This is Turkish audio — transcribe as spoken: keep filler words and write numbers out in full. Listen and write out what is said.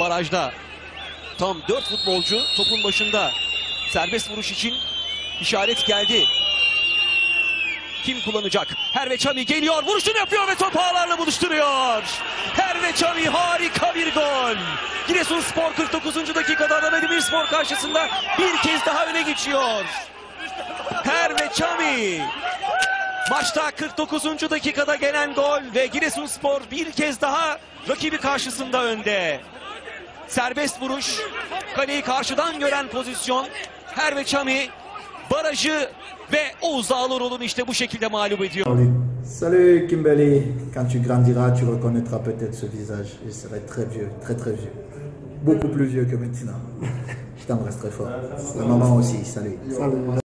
barajda. Tam dört futbolcu topun başında. Serbest vuruş için işaret geldi. Kim kullanacak? Herve Çami geliyor, vuruşunu yapıyor ve top ağlarla buluşturuyor. Herve Çami harika bir gol. Giresunspor kırk dokuzuncu dakikada Adana Demirspor karşısında bir kez daha öne geçiyor. Herve Çami. Maçta kırk dokuzuncu dakikada gelen gol ve Giresunspor bir kez daha rakibi karşısında önde. Serbest vuruş, kaleyi karşıdan gören pozisyon. Herve Çami barajı ve Oğuz Ağlaroğlu'nu işte bu şekilde mağlup ediyor. Salut Kimberly, quand tu grandiras tu reconnaîtras peut-être ce visage. Je serai très vieux, très très vieux. Beaucoup plus vieux que maintenant. Je t'embrasse très fort. La maman aussi, salut. Salut.